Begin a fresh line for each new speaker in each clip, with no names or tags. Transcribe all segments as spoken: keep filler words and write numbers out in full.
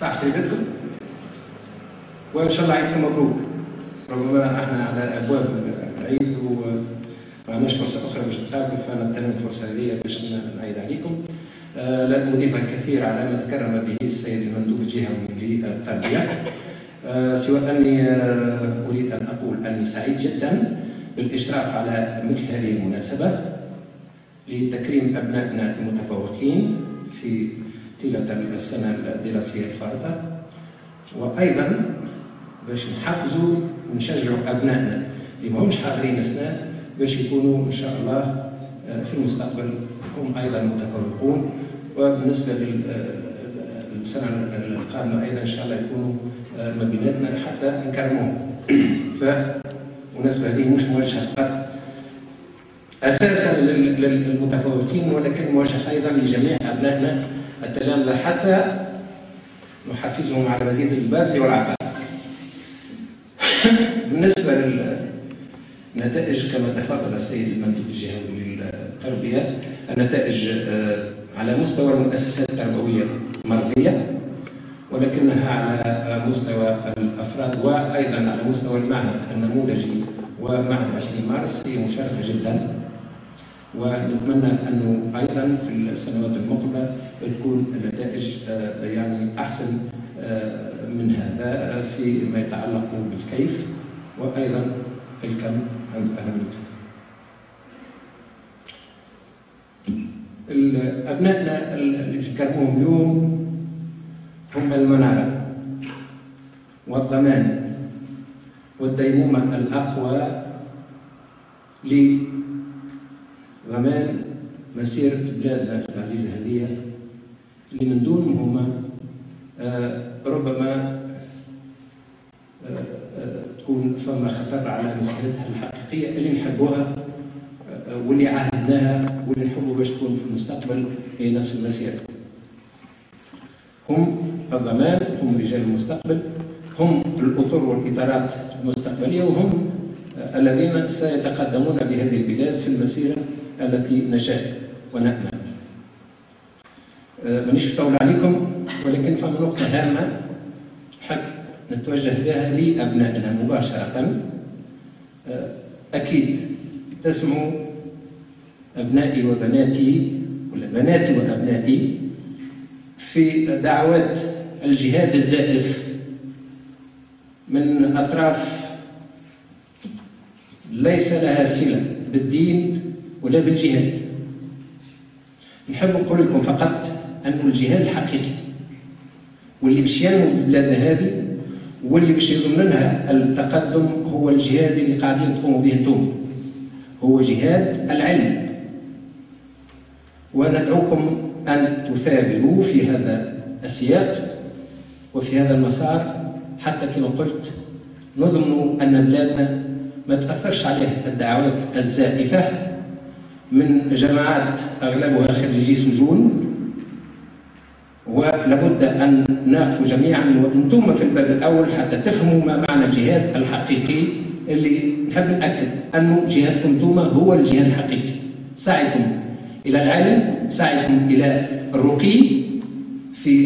صح سيدتكم، وان شاء الله عيدكم مبروك. ربما احنا على ابواب العيد وما عندناش فرصه اخرى باش نتقابلوا، فنغتنم الفرصه هذه باش نعيد عليكم. آه لن اضيف الكثير على ما تكرم به السيد المندوب الجهوي للتربيه، آه سوى اني آه اريد ان اقول اني سعيد جدا بالاشراف على مثل هذه المناسبه لتكريم ابنائنا المتفوقين في طيله السنه الدراسيه الفارطه، وايضا باش نحفزوا ونشجعوا ابنائنا اللي ماهمش حاضرين السنه باش يكونوا ان شاء الله في المستقبل هم ايضا متفوقون، وبالنسبه للسنه القادمه ايضا ان شاء الله يكونوا ما بيناتنا حتى نكرموهم. فالمناسبه هذه مش موجهه فقط اساسا للمتفوقين، ولكن موجهه ايضا لجميع ابنائنا التلامذه حتى نحفزهم على مزيد البذل والعطاء. بالنسبه للنتائج كما تفضل السيد المندوب الجهوي للتربيه، النتائج على مستوى المؤسسات التربويه مرضيه، ولكنها على مستوى الافراد وايضا على مستوى المعهد النموذجي ومعهد عشرين مارس هي مشرفه جدا، ونتمنى انه ايضا في السنوات المقبله تكون النتائج يعني احسن من هذا فيما يتعلق بالكيف وايضا الكم واهميته. ابنائنا اللي ذكرناهم اليوم هم المناره والضمان والديمومه الاقوى لضمان مسيره بلادنا العزيزه هذه، اللي من دونهم هما آه ربما آه آه تكون فما خطر على مسيرتها الحقيقيه اللي نحبوها آه واللي عاهدناها واللي نحبوا باش تكون في المستقبل هي نفس المسيره. هم الضمان، هم رجال المستقبل، هم الاطر والاطارات المستقبليه، وهم آه الذين سيتقدمون بهذه البلاد في المسيره التي نشاء ونأمل. آه مانيش بطول عليكم، ولكن فما نقطة هامة حق نتوجه بها لأبنائنا مباشرة. آه أكيد تسمعوا أبنائي وبناتي ولا بناتي وأبنائي في دعوات الجهاد الزائف من أطراف ليس لها صلة بالدين ولا بالجهاد. نحب نقول لكم فقط أن الجهاد الحقيقي واللي باش ينمو بلادنا هذه واللي باش يضمن لها التقدم هو الجهاد اللي قاعدين تقوموا به انتم، هو جهاد العلم. وندعوكم أن تثابروا في هذا السياق وفي هذا المسار حتى كما قلت نضمن أن بلادنا ما تأثرش عليها الدعوات الزائفة من جماعات أغلبها خريجي سجون. ولابد أن نقف جميعا وأنتم في الباب الأول حتى تفهموا ما معنى الجهاد الحقيقي اللي نحب نأكد أنه جهادكم أنتم هو الجهاد الحقيقي. سعيكم إلى العلم، سعيكم إلى الرقي في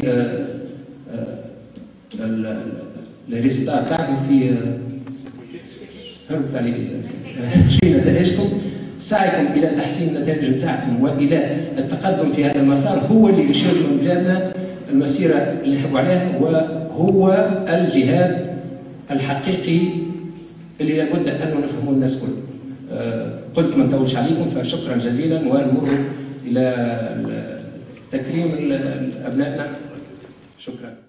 الريزولتا تاعكم في هربت علي في نتائجكم، سعيكم الى تحسين النتائج بتاعكم والى التقدم في هذا المسار هو اللي يشير من بلادنا المسيره اللي نحبوا عليها، وهو الجهاد الحقيقي اللي لابد ان نفهمه الناس كل. أه قلت ما نطولش عليكم، فشكرا جزيلا ونمر الى تكريم ابنائنا. شكرا.